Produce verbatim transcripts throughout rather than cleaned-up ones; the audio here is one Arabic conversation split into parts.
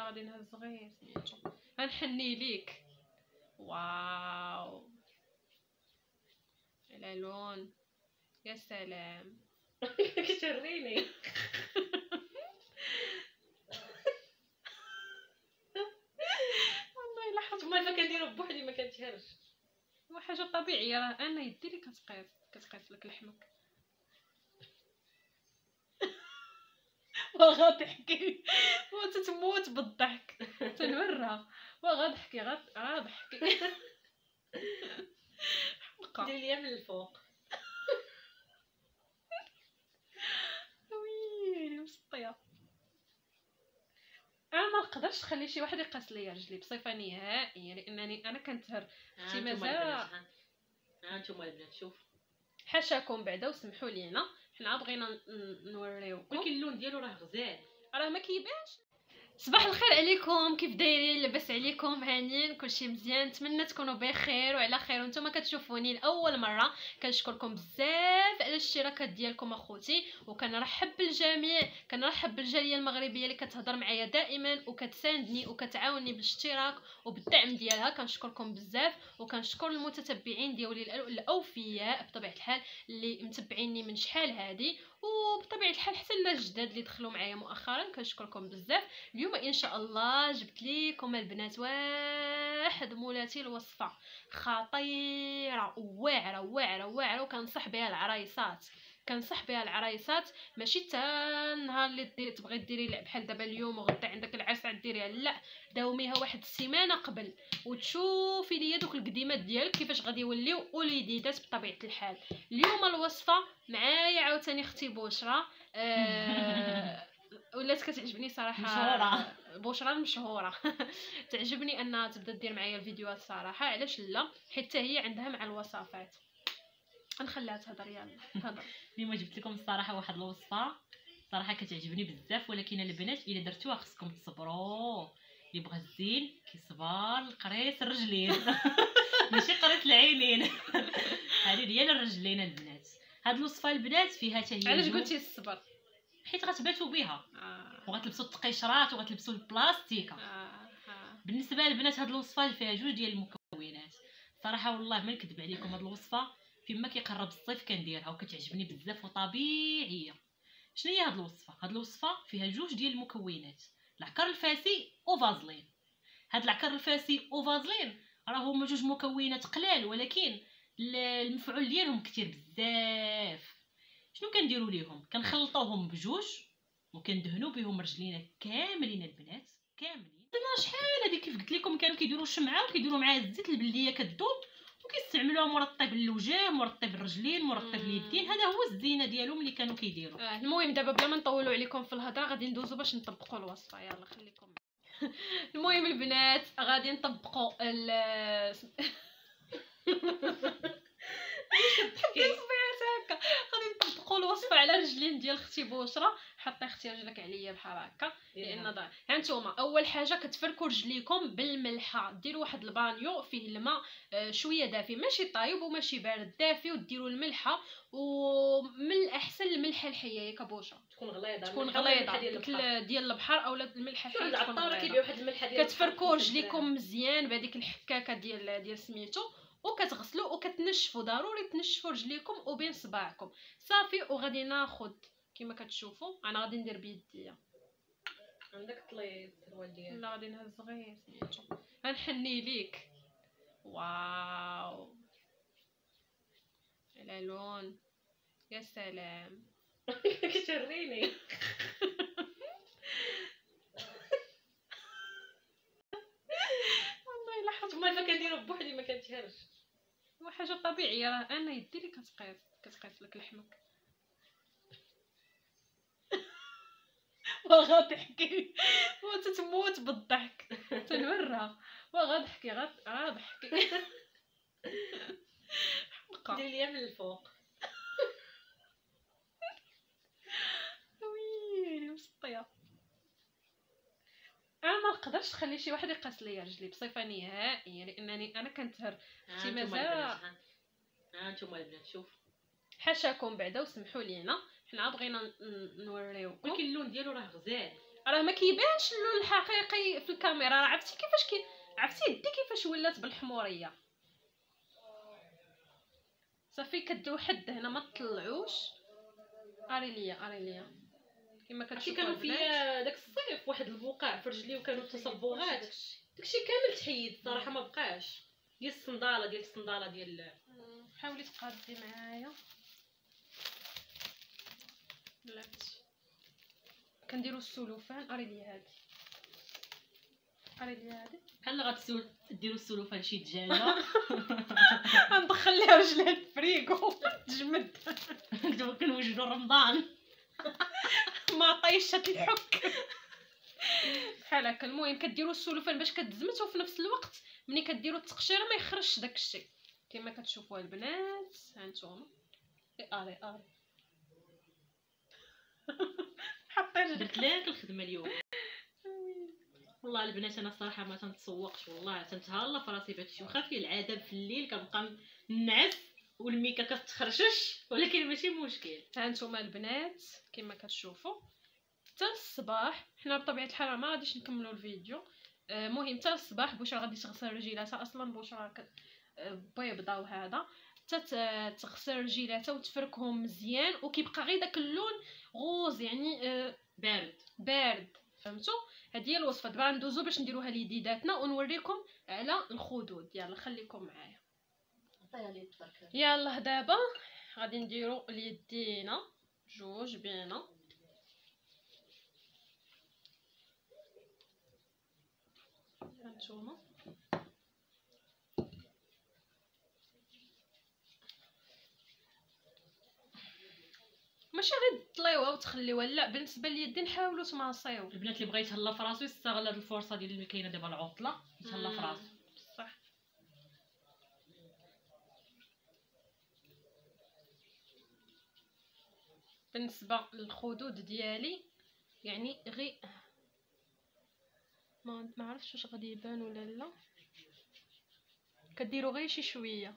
غادي نهز غير سميتو غنحني ليك. واو على لون يا سلام. كتوريني والله الا حط ثم كنديرو بوحدي ما كنتهرش. هو حاجه طبيعيه، راه انا يدي لي كتقيس كتقيس لك لحمك. وغتحكي وتتموت بالضحك تنورها وغتحكي غتحكي. حلقه دير ليا من الفوق. ويلي مسطيه. انا ما نقدرش نخلي شي واحد يقاس ليا رجلي بصفه نهائيه، لانني انا كنتهر. اختي مازال ها انتم البنات شوف حاشاكم بعدا وسمحوا لينا حنا بغينا نوريوكم، ولكن اللون ديالو راه غزال راه ما كيبانش. صباح الخير عليكم، كيف دايرين؟ لاباس عليكم؟ هانيين؟ كلشي مزيان؟ نتمنى تكونوا بخير وعلى خير. وانتم كتشوفوني لاول مره كنشكركم بزاف على الاشتراكات ديالكم اخوتي، وكنرحب بالجميع، كنرحب بالجاليه المغربيه اللي كتهضر معايا دائما وكتساندني وكتعاونني بالاشتراك وبالدعم ديالها. كنشكركم بزاف، وكنشكر المتتبعين ديالي الاوفياء بطبيعه الحال اللي متبعيني من شحال هادي، وبطبيعه الحال حتى الجداد اللي دخلوا معايا مؤخرا كنشكركم بزاف. اليوم ان شاء الله جبت لكم البنات واحد مولاتي الوصفه خطيره واعره واعره واعره، وكنصح بها العرايسات، كنصح بها العرايسات ماشي حتى النهار اللي ديري تبغي ديري بحال دابا اليوم وغدا عندك العرس ديريها، لا داوميها واحد السيمانه قبل وتشوفي ليا دوك القديمات ديالك كيفاش غادي يوليو وليديدات بطبيعه الحال. اليوم الوصفه معايا عاوتاني اختي بشرى آه ولات كتعجبني صراحه، مشهوره بشرى المشهوره. تعجبني انها تبدا دير معايا الفيديوهات صراحه، علاش لا؟ حيت هي عندها مع الوصفات. نخليها تهضر، يلا تهضر. اليوم جبت لكم الصراحه واحد الوصفه صراحه كتعجبني بزاف، ولكن البنات الا درتوها خصكم تصبروا. اللي بغى الزين كيصبر القريص الرجلين ماشي قريص العينين. هذه ديال الرجلين البنات. هاد الوصفه البنات فيها حتى هي. علاش قلتي الصبر؟ حيت غتباتوا بها آه. وغتلبسوا التقيشرات وغتلبسوا البلاستيكه. آه. آه. بالنسبه للبنات هاد الوصفه فيها جوج ديال المكونات صراحه، والله ما نكذب عليكم هاد الوصفه فيما كيقرب الصيف كنديرها وكتعجبني بزاف وطبيعيه. شنو هي هاد الوصفه؟ هاد الوصفه فيها جوج ديال المكونات، العكر الفاسي وفازلين. هاد العكر الفاسي وفازلين راه هما جوج مكونات قلال، ولكن المفعول ديالهم كتير بزاف. شنو كنديروا ليهم؟ كنخلطوهم بجوج وكندهنوا بهم رجلينا كاملين البنات كاملين. درنا شحال هادي كيف قلت لكم كانوا كيديروا الشمعه وكيديروا معاها الزيت البلديه كذوب وكيستعملوها مرطب للوجه مرطب الرجلين مرطب اليدين. هذا هو الزينه ديالهم اللي كانوا كيديروا. آه. المهم دابا بلا ما نطولوا عليكم في الهضره غادي ندوزو باش نطبقوا الوصفه، يلا خليكم. المهم البنات غادي نطبقوا ال هكا غادي نطبقوا الوصفه على رجلين ديال اختي بشرى. حطي اختي رجلك عليا بحال هكا لان ضاع. ها نتوما اول حاجه كتفركوا رجليكم بالملحه، ديروا واحد البانيو فيه الماء شويه دافي ماشي طايب وماشي بارد دافي، وديروا الملحه، ومن الاحسن الملحه الحيه ياك بشرى تكون غليظه تكون غليظه ديال, ديال البحر اولا الملحه الحيه تكون غليظه. كيبيعوا واحد الملحه ديال كتفركوا رجليكم مزيان بهذيك الحكاكه ديال ديال سميتو، وكتغسلوا وكتنشفوا، ضروري تنشفوا رجليكم وبين صباعكم صافي. وغادي ناخذ كما كتشوفوا انا غادي ندير بيديا. عندك طلي السروال ديالك؟ لا غادي نهز غير سميتو غنحني ليك. واو على لون يا سلام. كتوريني والله الا حط ثم كنديروا بوحدي ما كنتهرش. هو حاجه طبيعيه، راه انا يدي لي كتقيس كتقيس لك لحمك. وغتحكي وتتموت بالضحك تنورها وغتحكي غتحكي. حلقه دير ليا من الفوق. ويلي مسطيه. انا ما نقدرش نخلي شي واحد يقاس ليا رجلي بصفه نهائيه، لانني انا كنتهر. اختي مازال ها انتم البنات شوف حاشاكم بعدا وسمحوا لينا حنا بغينا نوريوكم، ولكن اللون ديالو راه غزال. راه ما كيبانش اللون الحقيقي في الكاميرا. راه عرفتي كيفاش كي عرفتي يدي كيفاش ولات بالحموريه. صافي كديروا حد هنا ما تطلعوش. اري ليا اري ليا كما عرفتي كتشوفوا كانوا البنات. فيا داك الصيف واحد البقع في رجلي وكانوا تصبغات، داكشي كامل تحيد الصراحه ما بقاش. ديال الصنداله ديال الصنداله ديال حاولي تقادي معايا بلاتي. كنديروا السلوفان. اري ليا هادي اري ليا هادي بحال غتسول ديروا السلوفان شي دجاجه غندخل ليها رجلها الفريكو تجمد. دابا كنوجدوا رمضان ما طيشت الحك بحال هكا. المهم كديروا السلوفان باش كتزمت وفي نفس الوقت ملي كديروا التقشيره ما يخرجش داك الشيء كما كتشوفوا البنات. ها نتوما اري اري حطيت درت لك الخدمه اليوم. والله البنات انا الصراحه ما تنتسوقش، والله تنتهلا في راسي بهادشي. واخا في العاده في الليل كنبقى نعس والميكا كتخرشش، ولكن ماشي مشكل. ها نتوما البنات كما كتشوفوا حتى الصباح. حنا بطبيعه الحال ما غاديش نكملوا الفيديو. المهم حتى الصباح بشرى غادي تغسل رجيلاتها. اصلا بشرى بيضه وهذا حتى تغسل رجيلاتها وتفركهم مزيان وكيبقى غير داك اللون غوز يعني بارد بارد. فهمتوا؟ هذه هي الوصفه. دابا ندوزو باش نديروها ليديداتنا ونوريكم على الخدود. يلا خليكم معايا. يلا دابا غادي نديرو اليدينا جوج بينا. هانتوما ماشي غير تطليوها وتخليوها، لا بالنسبه لليدين حاولوا تماصيو. البنات اللي بغى يتهلا في راسو يستغل هاد الفرصه ديال اللي كاينه دابا العطله يتهلا في راسو. صح. بالنسبه للخدود ديالي يعني غير ما ما عرفتش واش غادي يبان ولا لا. كديروا غير شي شويه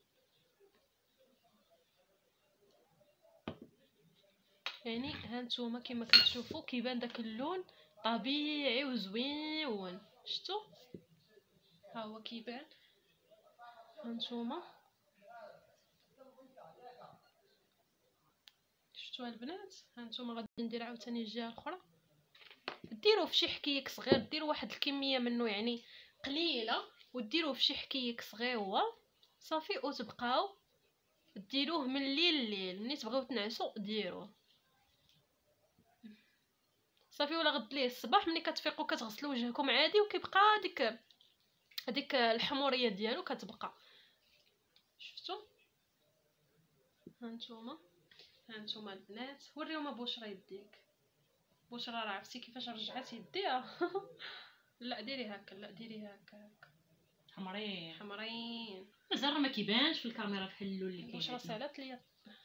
يعني. ها نتوما كما كتشوفوا كيبان داك اللون طبيعي وزويون. شفتوا؟ ها هو كيبان. ها نتوما شفتوا البنات؟ ها نتوما غادي ندير عاوتاني الجهه الاخرى. ديروه في شي حكيك صغير، ديروا واحد الكميه منه يعني قليله وديروه في شي حكيك صغيور صافي وتبقاو ديروه من الليل الليل. ملي تبغيو تنعسوا ديروه صافي. ولا غد ليه الصباح ملي كتفيقوا كتغسلوا وجهكم عادي وكيبقى ديك هذيك الحموريه ديالو كتبقى. شفتوا؟ ها نتوما ها نتوما البنات وريوما بشرى يديك. بشرى راه عرفتي كيفاش رجعات يديها لا ديري هكا لا ديري هكا هكا حمرين حمرين. مازال ما كيبانش في الكاميرا بحال اللون اللي كاين. بشرى سالات ليا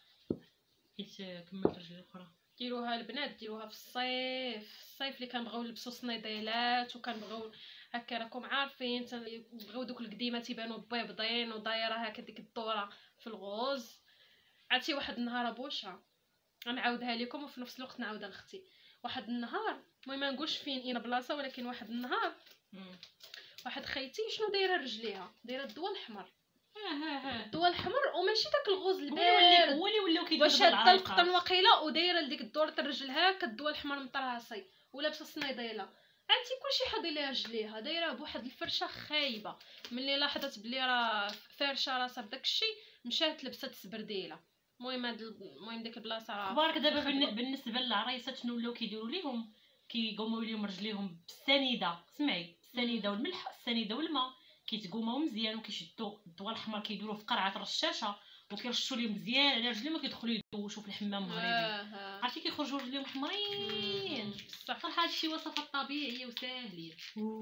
حيت كملت رجلي الاخرى. ديروها البنات ديروها في الصيف. الصيف اللي كنبغيو نلبسوا صنيديلات وكنبغيو هكا راكم عارفين تنبغيو دوك القديمه تيبانوا بيضين ودايره هكا ديك الدوره في الغوز. عرفتي واحد النهار ابوشرا غنعاودها لكم وفي نفس الوقت نعاودها لاختي. واحد النهار المهم ما نقولش فين اين بلاصه ولكن واحد النهار واحد خيتي شنو دايره رجليها دايره الضوء الاحمر. الضوء الاحمر وماشي داك الغوز البارد هو اللي ولاو كيديروا وشاده القطن وقيله ودايره لديك الدوره الرجل هكا الضوء الاحمر مطراصي ولابسه صنيديله. عرفتي كلشي حاضي ليها رجليها دايره بواحد الفرشه خايبه. ملي لاحظت بلي راه فرشه راسها بداك الشيء مشات لبست سبرديله. المهم هاد المهم ديك البلاصه راه بارك. دابا بالنسبه للعرايسات شنو ولاو كيديروا ليهم كيقوموا ليهم رجليهم بالسنيده. سمعي السنيده والملح السنيده والماء كيتقوموا مزيان وكيشدوا الضوء الاحمر كيديروه في قرعه رشاشه وكيرشوا ليه مزيان على رجليهم وكيدخلوا يدوشوا في الحمام المغربي. آه عرفتي كيخرجوا رجليهم حمرين. صح. صراحه هادشي وصفات طبيعيه وساهلين.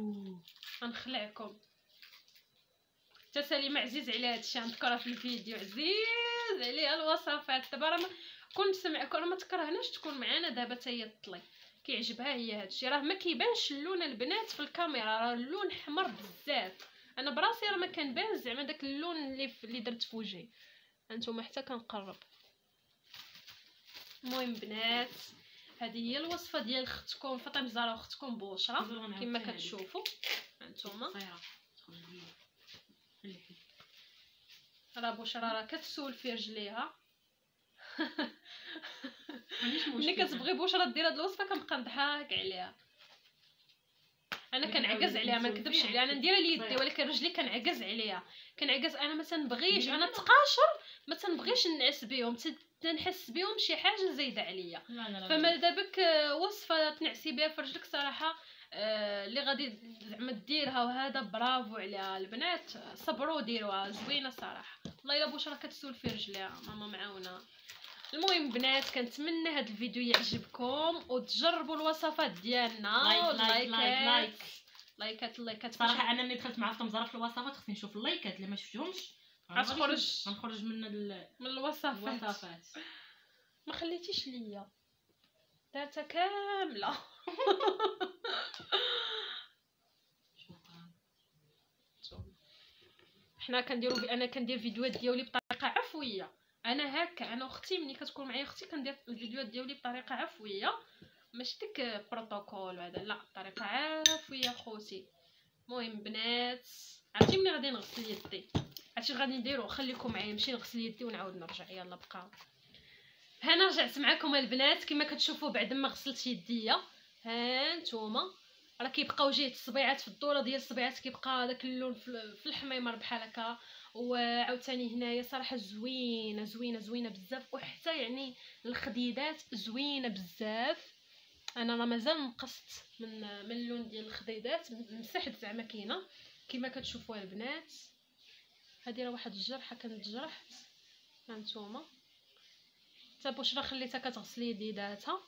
غنخلعكم حتى سليمه عزيز عليها هادشي غنذكرها في الفيديو. عزيز عليها الوصفات. دابا راه كنت سمعك راه ما تكرهناش تكون معنا دابا حتى هي تطلي كيعجبها هي هادشي. راه ما كيبانش اللون البنات في الكاميرا راه اللون حمر بزاف. انا براسي راه ما كنبان زعما داك اللون اللي اللي درت في وجهي. هانتوما حتى كنقرب. المهم بنات هذه هي الوصفه ديال اختكم فاطمه الزهراء واختكم بشرى كما كتشوفوا هانتوما. راه بشرى راه كتسول في رجليها ملي كتبغي بشرى دير هاد الوصفه كنبقى نضحك عليها. انا كنعكز عليها ما نكذبش عليها، انا نديرها ليدي ولكن رجلي كنعكز عليها كنعكز. انا ما تنبغيش انا تقاشر ما تنبغيش نعس بهم، تنحس بهم شي حاجه زايده عليا. فما دابك وصفه تنعسي بها في رجلك صراحه اللي آه غادي زعما ديرها وهذا برافو عليها. البنات صبروا ديروها زوينه صراحه. والله الا بشرى كتسول في رجليها ماما معاونه. المهم بنات كنتمنى هذا الفيديو يعجبكم وتجربوا الوصفات ديالنا. لايك لايك لايك لايكات اللايكات صراحه انا ملي دخلت مع فاطمه الزهراء في الوصفات خصني نشوف اللايكات اللي ما شفتهمش غتخرج غنخرج من ال... من الوصفات. الوصفات ما خليتيش ليا دارتها كامله حنا كنديرو انا كندير فيديوهات ديالي بطريقه عفويه. انا هكا انا واختي ملي كتكون معايا اختي كندير الفيديوهات ديالي بطريقه عفويه ماشي ديك بروتوكول وهذا لا بطريقه عفويه خوتي. المهم بنات عرفتي ملي غادي نغسل يدي هادشي غادي نديرو. خليكم معايا نمشي نغسل يدي ونعاود نرجع. يلا بقاو. هنا رجعت معكم البنات كما كتشوفوا بعد ما غسلت يديا. ها نتوما راه كيبقاو جهه الصبيعات في الدوره ديال الصبيعات كيبقى داك اللون في الحميمر بحال هكا. وعاوتاني هنايا صراحه زوينه زوينه زوينه بزاف وحتى يعني الخديدات زوينه بزاف. انا راه مازال نقصت من من اللون ديال الخديدات مسحت زعما كاينه كما كتشوفوا البنات. هذه راه واحد الجرحه كانت جرحت هانتوما. حتى بشرى خليتها كتغسل يديداتها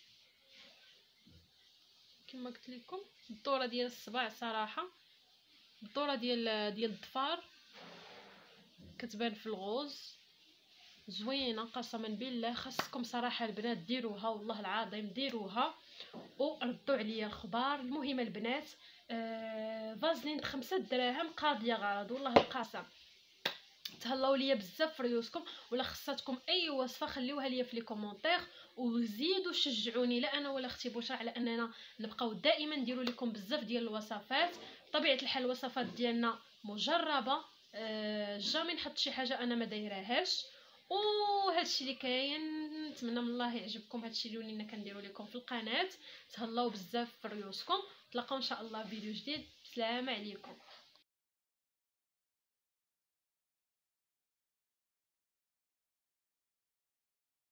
كما قلت لكم. الدوره ديال الصباع صراحه الدوره ديال ديال الضفار كتبان في الغوز زوينه قسما بالله. خاصكم صراحه البنات ديروها والله العظيم ديروها وردوا عليا الخبار. المهم البنات آه فازلين بخمسة دراهم قاضيه غرض والله القسم. تهلاو ليا بزاف في ريوسكم ولا خصاتكم اي وصفه خليوها ليا في لي كومونتير وزيدوا شجعوني لا انا ولا اختي بشرى على اننا نبقاو دائما نديروا لكم بزاف ديال الوصفات. بطبيعه الحال الوصفات ديالنا مجربه أه جامي نحط شي حاجه انا ما دايراهاش. وهادشي اللي كاين نتمنى من الله يعجبكم هادشي اللي ولينا كنديروا لكم في القناه. تهلاو بزاف في ريوسكم. تلاقاو ان شاء الله في فيديو جديد. السلام عليكم.